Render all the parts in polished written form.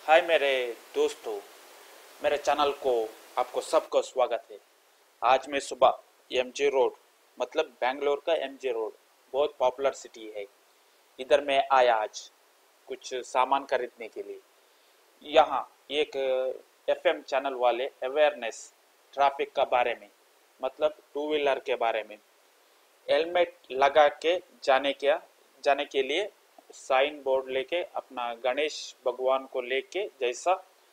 हाय मेरे दोस्तों, मेरे चैनल को आपको सबको स्वागत है। आज मैं सुबह एमजे रोड मतलब बेंगलोर का एमजे रोड बहुत पॉपुलर सिटी है। इधर मैं आया आज कुछ सामान खरीदने के लिए। यहाँ एक एफएम चैनल वाले अवेयरनेस ट्रैफिक का बारे में मतलब टू व्हीलर के बारे में हेलमेट लगा के जाने के लिए साइन बोर्ड लेके अपना गणेश भगवान को लेके जैसा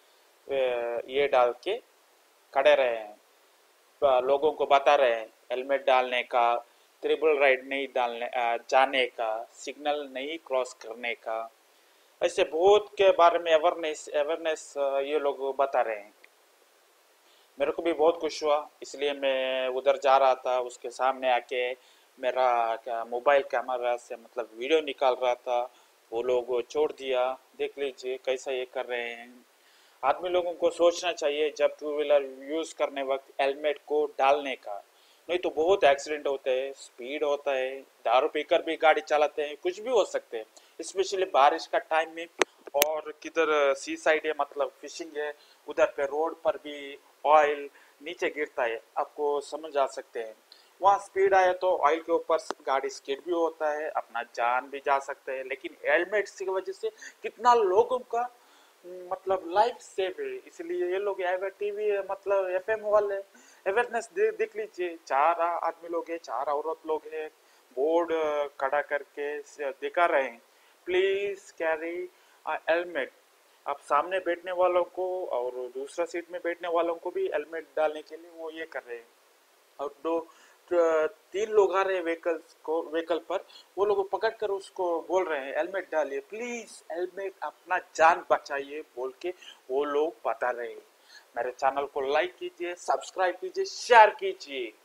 ये डाल के खड़े रहे हैं। लोगों को बता रहे हैं हेलमेट डालने का, ट्रिपल राइड नहीं डालने जाने का, सिग्नल नहीं क्रॉस करने का। ऐसे बहुत के बारे में अवेयरनेस अवेयरनेस ये लोग बता रहे हैं। मेरे को भी बहुत खुश हुआ, इसलिए मैं उधर जा रहा था। उसके सामने आके मेरा क्या मोबाइल कैमरा से मतलब वीडियो निकाल रहा था। वो लोग छोड़ दिया। देख लीजिए कैसा ये कर रहे हैं। आदमी लोगों को सोचना चाहिए जब टू व्हीलर यूज करने वक्त हेलमेट को डालने का, नहीं तो बहुत एक्सीडेंट होते हैं, स्पीड होता है, दारू पीकर भी गाड़ी चलाते हैं, कुछ भी हो सकते हैं। स्पेशली बारिश का टाइम में और किधर सी साइड है मतलब फिशिंग है, उधर पे रोड पर भी ऑयल नीचे गिरता है, आपको समझ आ सकते हैं। वहाँ स्पीड आए तो ऑयल के ऊपर गाड़ी स्किड भी होता है, अपना जान भी जा सकता है। लेकिन हेलमेट की वजह से कितना लोगों का मतलब लाइफ सेव है। इसलिए ये लोग टीवी मतलब एफएम वाले अवेयरनेस देख लीजिए। चार आदमी लोग हैं, चार औरत लोग हैं, बोर्ड खड़ा करके दिखा रहे हैं प्लीज कैरी हेलमेट। आप सामने बैठने वालों को और दूसरा सीट में बैठने वालों को भी हेलमेट डालने के लिए वो ये कर रहे हैं। और तीन लोग आ रहे हैं व्हीकल पर, वो लोग पकड़ कर उसको बोल रहे हैं हेलमेट डालिए, प्लीज हेलमेट, अपना जान बचाइए बोल के वो लोग बता रहे हैं। मेरे चैनल को लाइक कीजिए, सब्सक्राइब कीजिए, शेयर कीजिए।